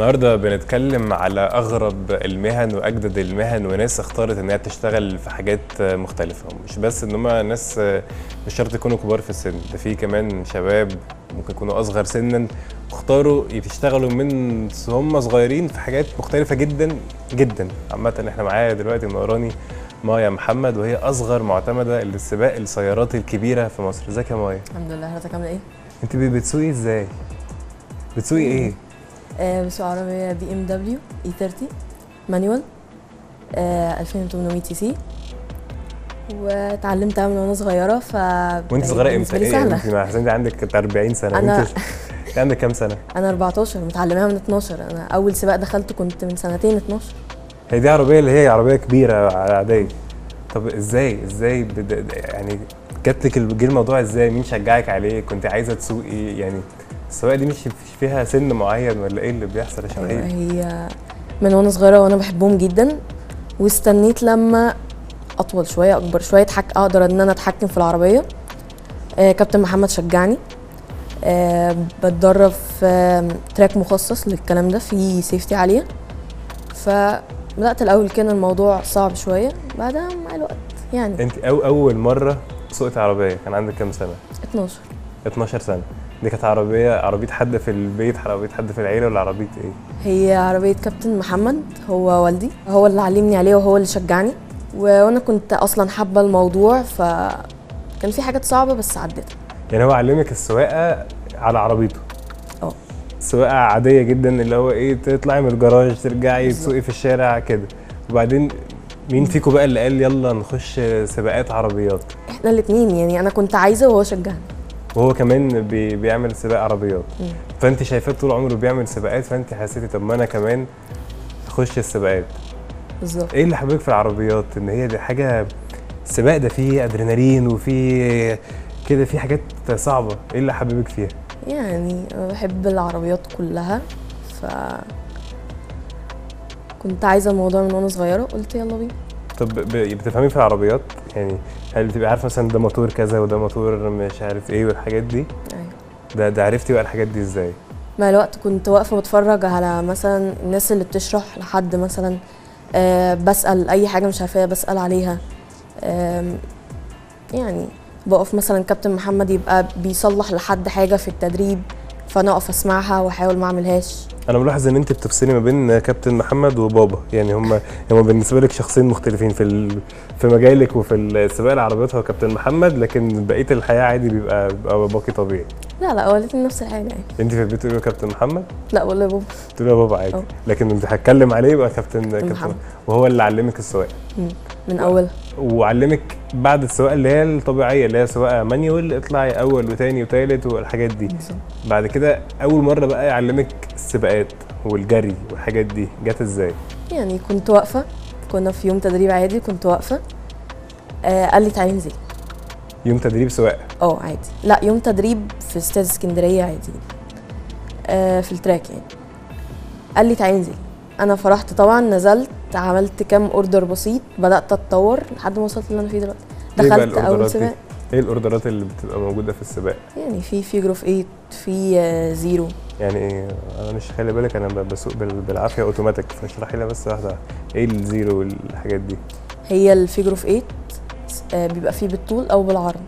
النهارده بنتكلم على اغرب المهن واجدد المهن وناس اختارت انها تشتغل في حاجات مختلفه، مش بس ان هم ناس مش شرط يكونوا كبار في السن، ده في كمان شباب ممكن يكونوا اصغر سنا واختاروا يشتغلوا من هم صغيرين في حاجات مختلفه جدا جدا. عامه احنا معايا دلوقتي منوراني مايا محمد، وهي اصغر معتمده لسباق السيارات الكبيره في مصر. ازيك يا مايا؟ الحمد لله. حضرتك عامله ايه؟ انت بتسوقي ازاي؟ بتسوقي ايه؟ بسوق عربيه بي ام دبليو اي 30 مانيوال 2800 سي سي، واتعلمتها من وانا صغيره. وانت صغيره امتى؟ ايه انت مع حسين عندك 40 سنه، انت عندك كام سنه؟ انا 14 متعلماها من 12. انا اول سباق دخلته كنت من سنتين 12. هي دي عربيه اللي هي عربيه كبيره عاديه. طب ازاي يعني جات لك جه الموضوع ازاي؟ مين شجعك عليه؟ كنت عايزه تسوقي؟ يعني السواقه دي مش فيها سن معين ولا ايه اللي بيحصل يا شباب؟ هي من وانا صغيره وانا بحبهم جدا، واستنيت لما اطول شويه اكبر شويه اقدر ان انا اتحكم في العربيه. كابتن محمد شجعني. بتدرب في تراك مخصص للكلام ده، في سيفتي عاليه. فبدات الاول كان الموضوع صعب شويه، بعدها مع الوقت يعني. انت اول مره سوقتي عربيه كان عندك كام سنه؟ 12. 12 سنه. دي كانت عربيه حد في البيت، عربيه حد في العيله، ولا عربيه ايه؟ هي عربيه كابتن محمد، هو والدي، هو اللي علمني عليه وهو اللي شجعني، وانا كنت اصلا حابه الموضوع، فكان في حاجات صعبه بس عديتها. يعني هو علمك السواقه على عربيته؟ سواقه عاديه جدا، اللي هو ايه، تطلعي من الجراج ترجعي تسوقي في الشارع كده. وبعدين مين فيكم بقى اللي قال يلا نخش سباقات عربيات؟ احنا الاثنين، يعني انا كنت عايزه وهو شجعني. وهو كمان بيعمل سباق عربيات. فانت شايفاه طول عمره بيعمل سباقات، فانت حسيتي طب ما انا كمان اخش السباقات. بالظبط. ايه اللي حببك في العربيات؟ ان هي دي حاجه، السباق ده فيه ادرينالين وفيه كده، فيه حاجات صعبه. ايه اللي حببك فيها؟ يعني انا بحب العربيات كلها، ف كنت عايزه الموضوع من وانا صغيره، قلت يلا بينا. طب بتفهمي في العربيات؟ يعني هل بتبقى عارفه مثلا ده موتور كذا وده موتور مش عارف ايه والحاجات دي؟ ايوه. ده عرفتي بقى الحاجات دي ازاي؟ مع الوقت كنت واقفه بتفرج على مثلا الناس اللي بتشرح لحد مثلا، بسال اي حاجه مش عارفاها بسال عليها. يعني بقف مثلا كابتن محمد يبقى بيصلح لحد حاجه في التدريب، فانا اقف اسمعها واحاول ما اعملهاش. انا ملاحظ ان انت بتفصلي ما بين كابتن محمد وبابا، يعني هم بالنسبه لك شخصين مختلفين في مجالك وفي سباق العربيات. هو كابتن محمد، لكن بقيه الحياه عادي بيبقى باباكي طبيعي. لا هو الاثنين نفس الحاجه يعني. انت في البيت تقولي كابتن محمد؟ لا بقول له بابا. تقولي له بابا عادي. لكن انت هتكلم عليه يبقى كابتن محمد. وهو اللي علمك السواقه من اولها، وعلمك بعد السواقه اللي هي الطبيعيه، اللي هي سواقه مانيوال، اطلعي اول وثاني وثالث والحاجات دي. بعد كده اول مره بقى يعلمك السباقات والجري والحاجات دي، جت ازاي؟ يعني كنت واقفه، كنا في يوم تدريب عادي، كنت واقفه، قال لي تعالي انزلي. يوم تدريب سواقه؟ عادي. لا، يوم تدريب في استاد اسكندريه عادي، في التراك يعني. قال لي تعالي انزلي. انا فرحت طبعا، نزلت عملت كام اوردر بسيط، بدات اتطور لحد ما وصلت اللي انا فيه دلوقتي. دخلت اول سباق. ايه الاوردرات اللي بتبقى موجوده في السباق؟ يعني في فيجر اوف 8، في زيرو. يعني ايه؟ انا مش خلي بالك، انا بسوق بالعافيه اوتوماتيك، فاشرحي لي بس واحده ايه الزيرو والحاجات دي. هي الفيجر اوف 8 بيبقى فيه بالطول او بالعرض.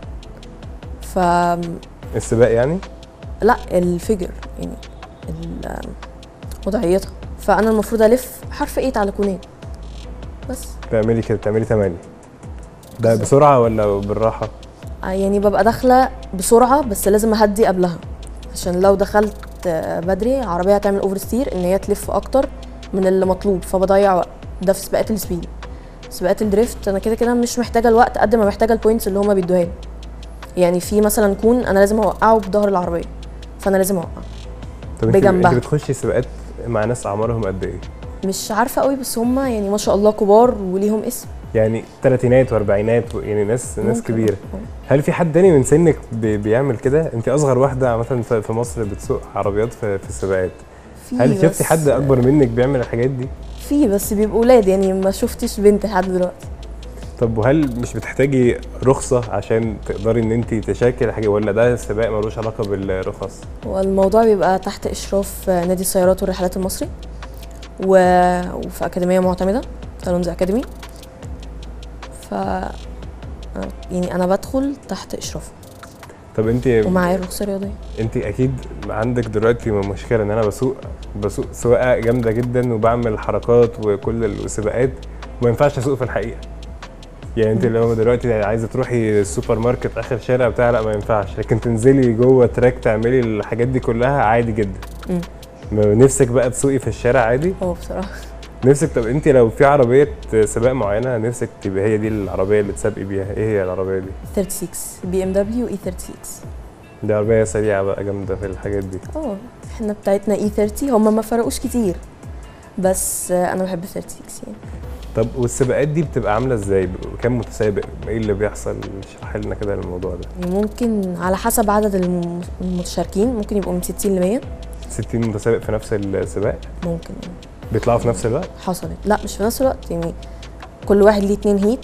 السباق يعني؟ لا، الفيجر يعني وضعيتها. فانا المفروض الف حرف 8 على كونين بس. تعملي كده، تعملي 8 ده بسرعه ولا بالراحه؟ يعني ببقى داخله بسرعه، بس لازم اهدي قبلها، عشان لو دخلت بدري العربيه هتعمل اوفر ستير، ان هي تلف اكتر من اللي مطلوب، فبضيع وقت. ده في سباقات السبيد. سباقات الدريفت انا كده مش محتاجه الوقت قد ما محتاجه البوينتس اللي هما بيدوها لي. يعني في مثلا كون انا لازم اوقعه بظهر العربيه، فانا لازم اوقعه بجنبها. انت بتخشي سباقات مع ناس اعمارهم قد ايه؟ مش عارفه قوي، بس هما يعني ما شاء الله كبار وليهم اسم. يعني تلاتينات واربعينات، يعني ناس كبيره. هل في حد تاني من سنك بيعمل كده؟ انت اصغر واحده مثلا في مصر بتسوق عربيات في السباقات. هل شفتي حد اكبر منك بيعمل الحاجات دي؟ في، بس بيبقوا ولاد، يعني ما شفتش بنت لحد دلوقتي. طب وهل مش بتحتاجي رخصه عشان تقدري ان انت تشاركي حاجه، ولا ده السباق ملوش علاقه بالرخص؟ والموضوع بيبقى تحت اشراف نادي السيارات والرحلات المصري وفي اكاديميه معتمده تالونز اكاديمي. ف يعني انا بدخل تحت اشرافه طب انت ومعايا الرخصه الرياضيه. انت اكيد عندك دلوقتي مشكله ان انا بسوق سواقه جامده جدا وبعمل حركات وكل السباقات، وما ينفعش اسوق في الحقيقه. يعني انت لو دلوقتي عايزه تروحي السوبر ماركت اخر شارع بتاع، لا ما ينفعش، لكن تنزلي جوه تراك تعملي الحاجات دي كلها عادي جدا. نفسك بقى تسوقي في الشارع عادي؟ بصراحه نفسك. طب انت لو في عربيه سباق معينه نفسك تبقى هي دي العربيه اللي تسابقي بيها، ايه هي العربيه دي؟ 36 بي ام دبليو اي 36. دي عربيه سريعه بقى جامده في الحاجات دي. احنا بتاعتنا اي 30، هم ما فرقوش كتير بس انا بحب 36 يعني. طب والسباقات دي بتبقى عامله ازاي؟ كام متسابق؟ ايه اللي بيحصل؟ اشرح لنا كده الموضوع ده. يعني ممكن على حسب عدد المتشاركين، ممكن يبقوا من 60 ل 100. 60 متسابق في نفس السباق؟ ممكن بيطلعوا في نفس الوقت؟ حصلت، لا مش في نفس الوقت، يعني كل واحد ليه 2 هيت،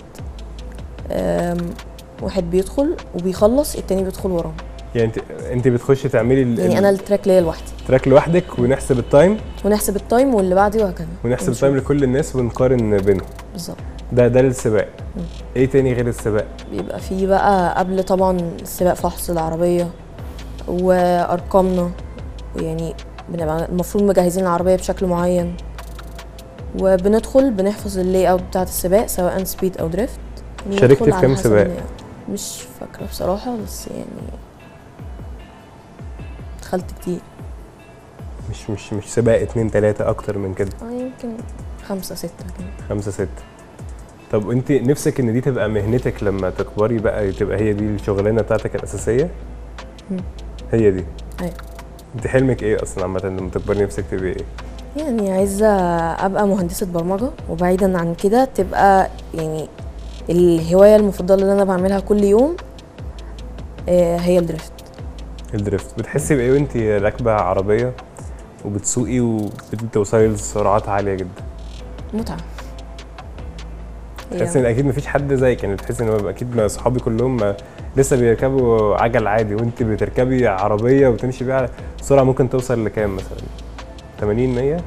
واحد بيدخل وبيخلص التاني بيدخل وراه. يعني انت بتخشي تعملي يعني انا التراك ليا لوحدي، تراك لوحدك، ونحسب التايم واللي بعدي وهكذا، ونحسب التايم لكل الناس ونقارن بينهم. بالظبط. ده السباق. ايه تاني غير السباق؟ بيبقى فيه بقى قبل طبعا السباق فحص العربيه وارقامنا، يعني بنبقى المفروض مجهزين العربيه بشكل معين، وبندخل بنحفظ اللاي اوت بتاعه السباق سواء سبيد او دريفت. شاركتي في كام سباق؟ مش فاكره بصراحه، بس يعني دخلت كتير. مش سباق 2 3 اكتر من كده؟ يمكن 5 6 كده. 5 6. طب انت نفسك ان دي تبقى مهنتك لما تكبري بقى، تبقى هي دي الشغلانه بتاعتك الاساسيه؟ هي دي. ايوه. انت حلمك ايه اصلا عامه لما تكبري؟ نفسك تبقي ايه؟ يعني عايزه ابقى مهندسه برمجه، وبعيدا عن كده تبقى يعني الهوايه المفضله اللي انا بعملها كل يوم هي الدريفت. بتحسي بايه وانت راكبه عربيه وبتسوقي وبتوصلي لسرعات عاليه جدا؟ متعه. تحسي ان اكيد مفيش حد زيك، يعني بتحسي ان اكيد اصحابي كلهم لسه بيركبوا عجل عادي، وانت بتركبي عربيه وتمشي بيها على سرعه ممكن توصل لكام مثلا؟ 80 100؟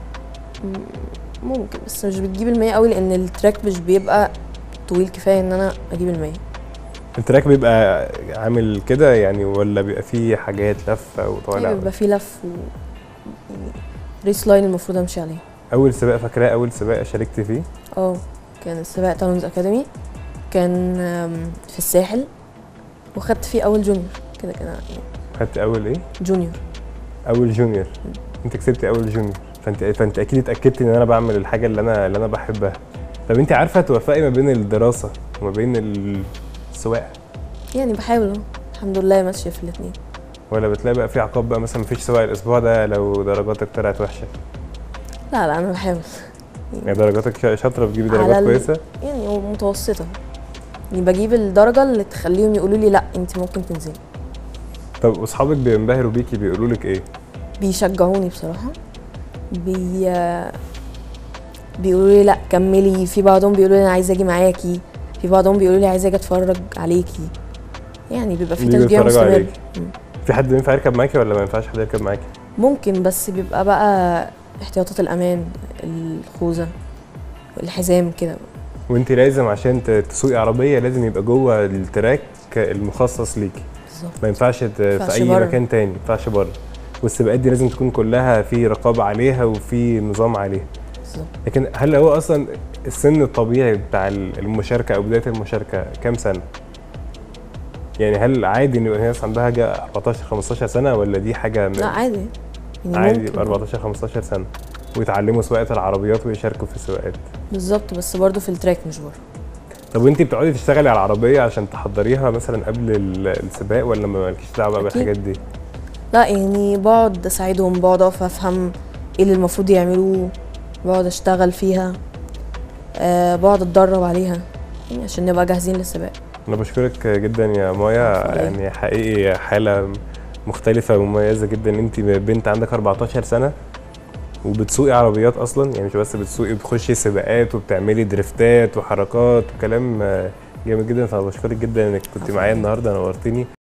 ممكن، بس مش بتجيب ال100 قوي لان التراك مش بيبقى طويل كفايه ان انا اجيب ال100. التراك بيبقى عامل كده يعني، ولا بيبقى فيه حاجات لفه وطالع؟ بيبقى فيه لف يعني ريس لاين المفروض امشي عليه. اول سباق فاكراه؟ اول سباق شاركت فيه؟ كان السباق تالونز اكاديمي، كان في الساحل، وخدت فيه اول جونيور كده يعني. خدت اول ايه؟ جونيور. اول جونيور. انت كسبتي اول جونيور، فانت اكيد اتاكدتي ان انا بعمل الحاجه اللي انا بحبها. طب انت عارفه توفقي ما بين الدراسه وما بين السواقه؟ يعني بحاول الحمد لله ماشيه في الاثنين. ولا بتلاقي بقى في عقاب بقى، مثلا مفيش سواقه الاسبوع ده لو درجاتك طلعت وحشه؟ لا انا بحاول. يعني درجاتك شاطره، بتجيبي درجات كويسه؟ يعني متوسطه، يعني بجيب الدرجه اللي تخليهم يقولوا لي لا انت ممكن تنزلي. طب واصحابك بينبهروا بيكي بيقولوا لك ايه؟ بيشجعوني بصراحه، بيقولوا لي لا كملي، في بعضهم بيقولوا لي انا عايزه اجي معاكي، في بعضهم بيقولوا لي عايزه اجي اتفرج عليكي، يعني بيبقى في تشجيع مستمر. في حد ينفع يركب معاكي ولا ما ينفعش حد يركب معاكي؟ ممكن، بس بيبقى بقى احتياطات الامان، الخوذه، الحزام كده. وانت لازم عشان تسوقي عربيه لازم يبقى جوه التراك المخصص ليكي. بالظبط. ما ينفعش في اي مكان تاني، ما ينفعش بره. والسباقات دي لازم تكون كلها في رقابه عليها وفي نظام عليها. بالظبط. لكن هل هو اصلا السن الطبيعي بتاع المشاركه او بدايه المشاركه كام سنه؟ يعني هل عادي ان الناس عندها 14 15 سنه، ولا دي حاجه لا عادي يعني عادي يبقى 14 15 سنه ويتعلموا سواقه العربيات ويشاركوا في السباقات؟ بالظبط، بس برضه في التراك مش بره. طب وانتي بتقعدي تشتغلي على العربيه عشان تحضريها مثلا قبل السباق، ولا ما مالكيش دعوه بقى بالحاجات دي؟ لا يعني بقعد اساعدهم، بقعد اقف افهم ايه اللي المفروض يعملوه، بقعد اشتغل فيها، بقعد اتدرب عليها يعني عشان نبقى جاهزين للسباق. انا بشكرك جدا يا مايا، يعني حقيقي حاله مختلفه ومميزه جدا ان انت بنت عندك 14 سنه وبتسوقي عربيات اصلا، يعني مش بس بتسوقي، بتخشي سباقات وبتعملي دريفتات وحركات وكلام جامد جدا. فبشكرك جدا انك كنت معايا النهارده، نورتيني.